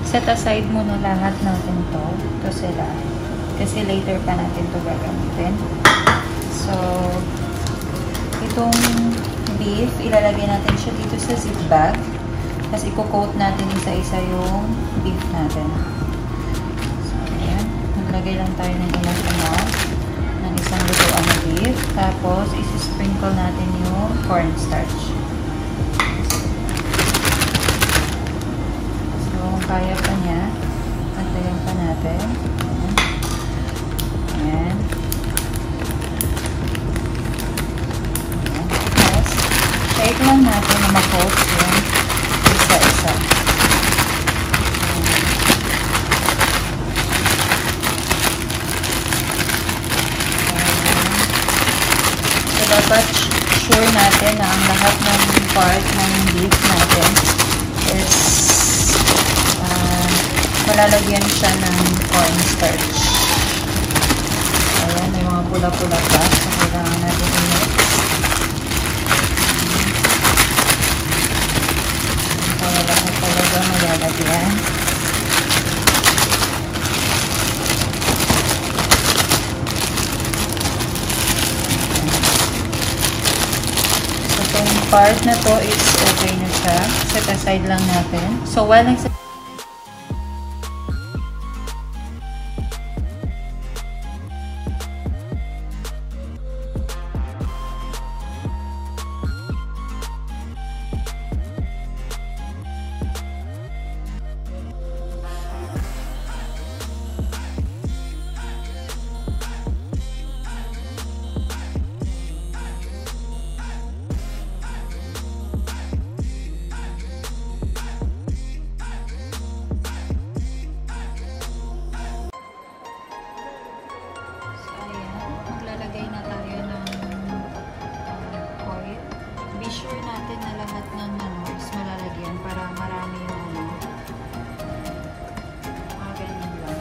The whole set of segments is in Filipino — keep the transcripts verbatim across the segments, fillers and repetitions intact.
set aside muna lahat natin to. Ito sila. Kasi later pa natin to gagamitin. So, itong beef, ilalagay natin siya dito sa zip bag. Tapos, i-coat natin isa-isa yung beef natin. So, ayan. Maglagay lang tayo ng ilang amount ng isang lutuan na beef. Tapos, isi-sprinkle natin yung cornstarch. Kaya pa niya. Pagdayan pa natin. Ayan. Ayan. Tapos, shake lang natin na ma-coat yung isa-isa. So, dapat sure natin na ang lahat ng part ng beef natin is malalagyan siya ng cornstarch. Ayan, may mga pula-pula pa. So, kailangan natin i-mix. Kaya lahat talaga malalagyan. So, itong part na to is okay na siya. Set aside lang natin. So, while nagsa sure natin na lahat ng ano is malalagyan para marami yung ano. Mga ganyan lang.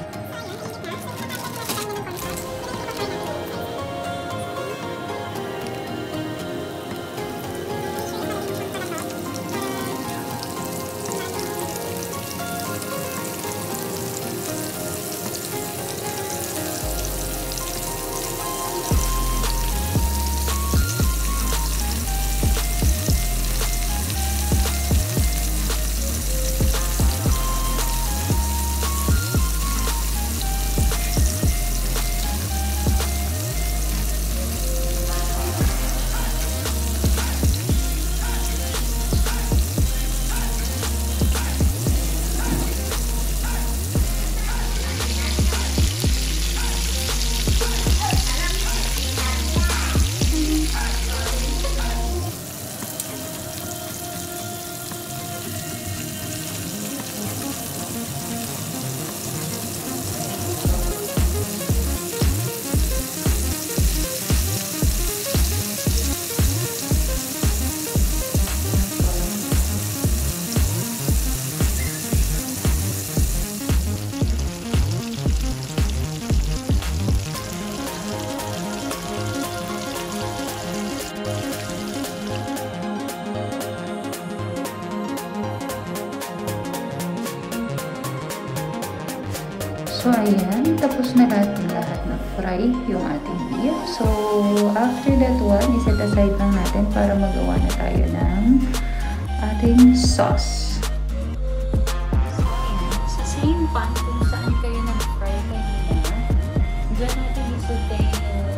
So, ayan. Tapos na natin lahat na fry yung ating beef. So, after that one, iset aside lang natin para magawa na tayo ng ating sauce. So, ayan. Sa same pan kung saan kayo nag-fry kanina, dyan natin isute yung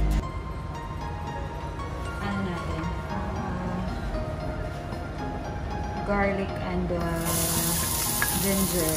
ano natin, uh, garlic and uh, ginger.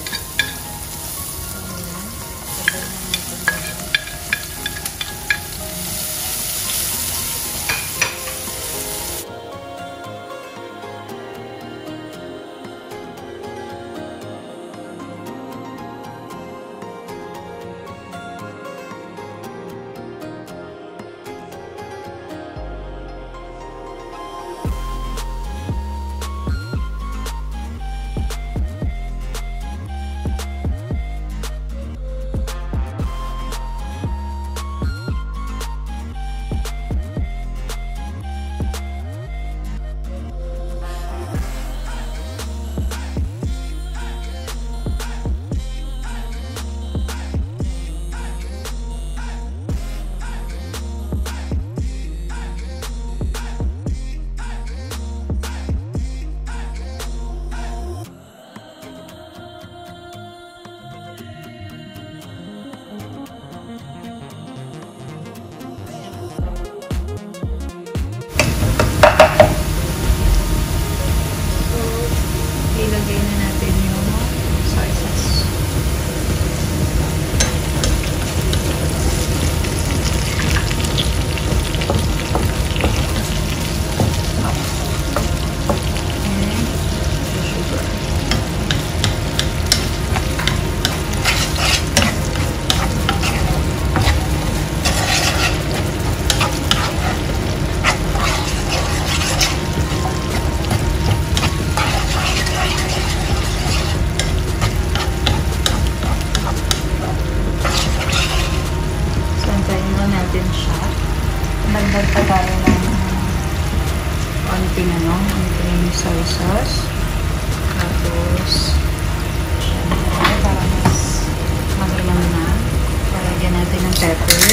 yung soy sauce. Tapos, syempre, para mas mahilang na, lalagyan natin ng pepper.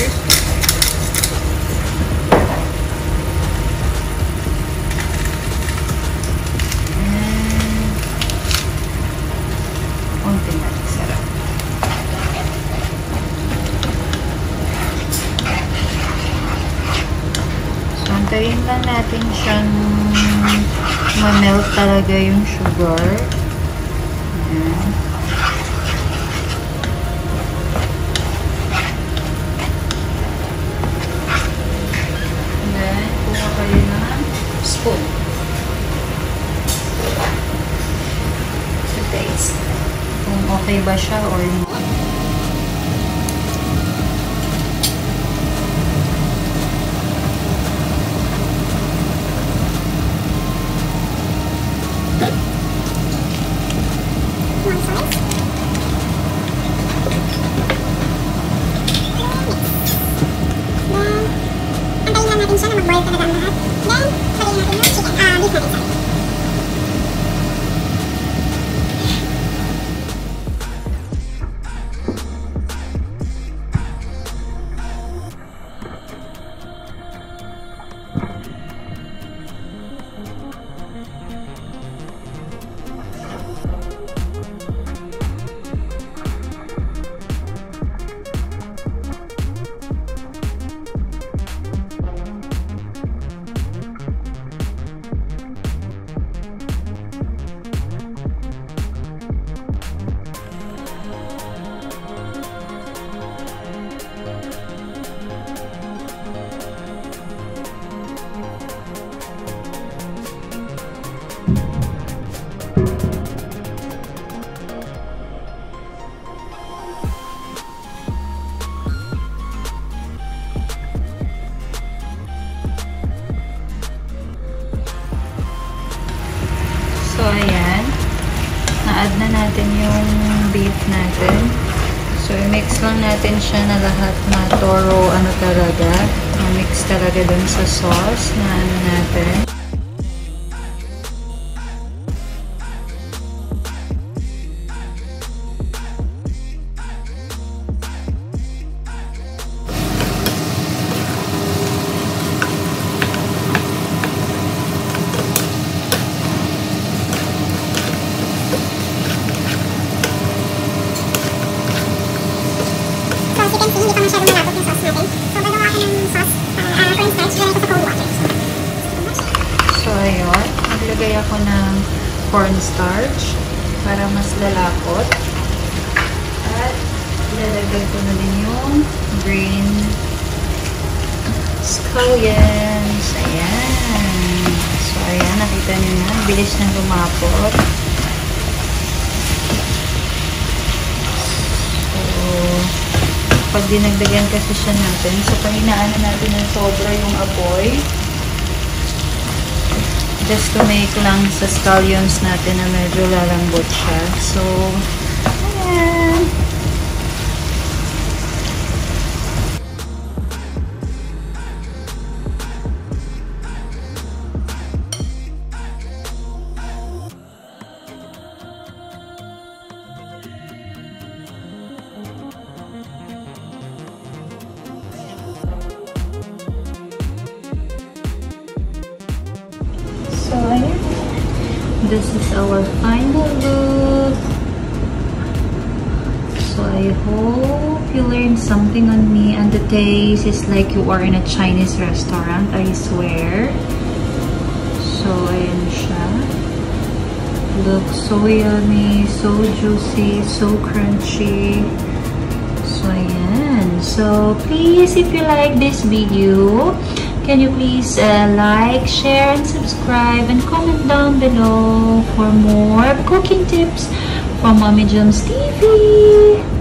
And, konti na. Sarap. So, antayin lang natin siyang ma-melt talaga yung sugar. Ayan. Then, kuha kayo ng spoon. To taste. Kung okay ba siya or hindi. So, ayan. Na-add na natin yung beef natin. So, i-mix lang natin siya na lahat na toro, ano talaga. Na-mix talaga dun sa sauce na ano natin. So, ayun. Naglagay ako ng cornstarch para mas lalapot. At ilalagay ko na din yung green scallions. Ayan. So, ayan. Nakita nyo na. Bilis na lumapot. So, pag dinagdagan kasi siya natin, so pahinaan na natin ng sobra yung apoy. Just to make lang sa scallions natin na medyo lalambot siya. So, ayan. So, ayan. This is our final look. So, I hope you learned something on me, and the taste is like you are in a Chinese restaurant, I swear. So, ayan siya. Looks so yummy, so juicy, so crunchy. So, ayan. So, please, if you like this video, can you please uh, like, share, and subscribe, and comment down below for more cooking tips from Mommy Jham's T V.